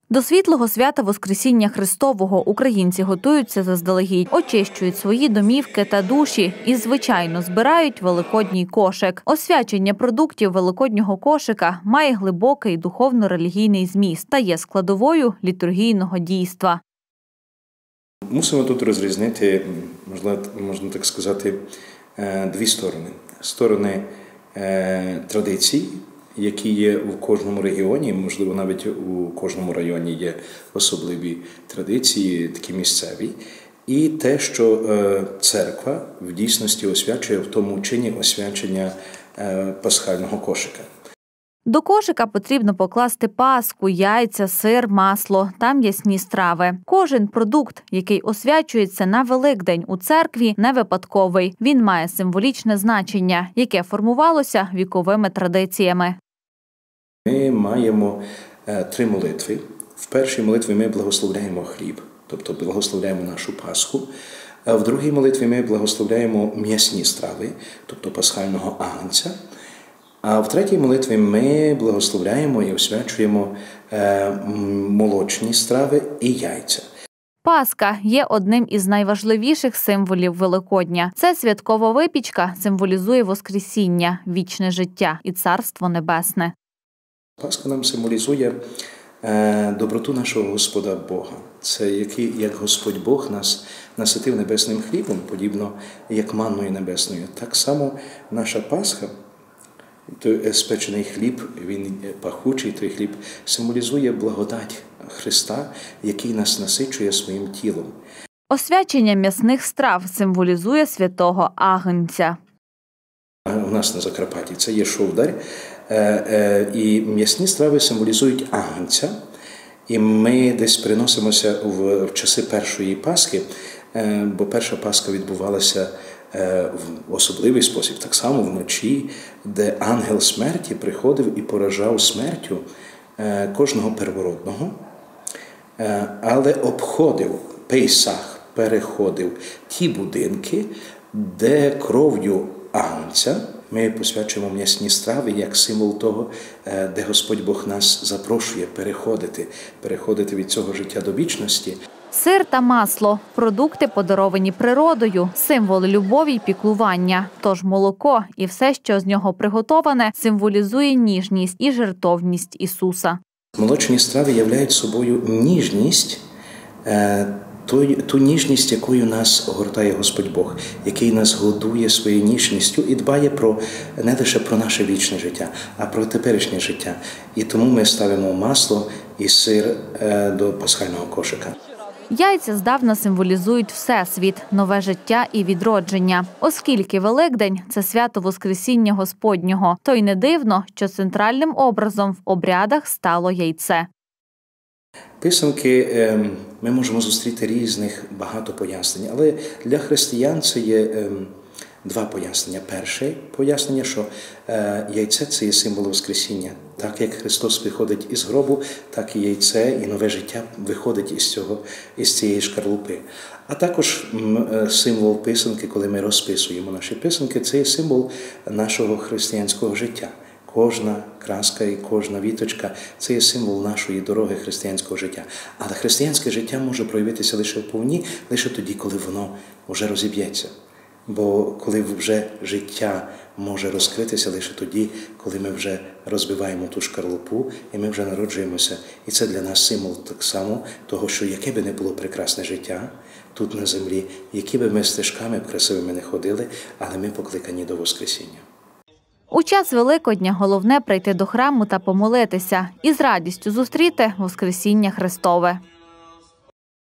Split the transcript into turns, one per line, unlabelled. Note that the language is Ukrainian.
До світлого свята Воскресіння Христового українці готуються заздалегідь, очищують свої домівки та душі і, звичайно, збирають великодній кошик. Освячення продуктів великоднього кошика має глибокий духовно-релігійний зміст та є складовою літургійного дійства.
Мусимо тут розрізнити, можна так сказати, дві сторони. Сторони традицій, які є в кожному регіоні, можливо, навіть у кожному районі є особливі традиції, такі місцеві, і те, що церква в дійсності освячує в тому чині освячення пасхального кошика.
До кошика потрібно покласти паску, яйця, сир, масло та м'ясні страви. Кожен продукт, який освячується на Великдень у церкві, не випадковий. Він має символічне значення, яке формувалося віковими традиціями.
Ми маємо 3 молитви. В першій молитві ми благословляємо хліб, тобто благословляємо нашу Пасху. А в другій молитві ми благословляємо м'ясні страви, тобто пасхального агнця. А в третій молитві ми благословляємо і освячуємо молочні страви і яйця.
Пасха є одним із найважливіших символів Великодня. Це святкова випічка символізує Воскресіння, вічне життя і Царство Небесне.
Пасха нам символізує доброту нашого Господа Бога. Це як Господь Бог нас наситив небесним хлібом, подібно як манною небесною. Так само наша Пасха, той спечений хліб, він пахучий, той хліб, символізує благодать Христа, який нас насичує своїм тілом.
Освячення м'ясних страв символізує святого Агнця.
У нас на Закарпатті це є шовдар, і м'ясні страви символізують Агнця. І ми десь переносимося в часи першої Пасхи, бо перша Пасха відбувалася в особливий спосіб, так само вночі, де ангел смерті приходив і поражав смертю кожного первородного, але обходив Пейсах, переходив ті будинки, де кров'ю агнця ми посвячуємо м'ясні страви як символ того, де Господь Бог нас запрошує переходити від цього життя до вічності.
Сир та масло – продукти, подаровані природою, символи любові й піклування. Тож молоко і все, що з нього приготоване, символізує ніжність і жертовність Ісуса.
Молочні страви являють собою ніжність, ту ніжність, якою нас огортає Господь Бог, який нас годує своєю ніжністю і дбає не лише про наше вічне життя, а про теперішнє життя. І тому ми ставимо масло і сир до пасхального кошика.
Яйця здавна символізують Всесвіт, нове життя і відродження. Оскільки Великдень – це свято Воскресіння Господнього, то й не дивно, що центральним образом в обрядах стало яйце.
Писанки ми можемо зустріти різних багато пояснень, але для християн це є 2 пояснення. Перше пояснення, що яйце – це є символ Воскресіння. Так як Христос виходить із гробу, так і яйце, і нове життя виходить із цієї шкарлупи. А також символ писанки, коли ми розписуємо наші писанки, це є символ нашого християнського життя. Кожна краска і кожна віточка – це є символ нашої дороги християнського життя. Але християнське життя може проявитися лише вповні, лише тоді, коли воно вже розіб'ється. Бо коли вже життя може розкритися лише тоді, коли ми вже розбиваємо ту шкарлупу і ми вже народжуємося. І це для нас символ так само того, що яке би не було прекрасне життя тут на землі, які би ми стежками красивими не ходили, але ми покликані до Воскресіння.
У час Великодня головне прийти до храму та помолитися і з радістю зустріти Воскресіння Христове.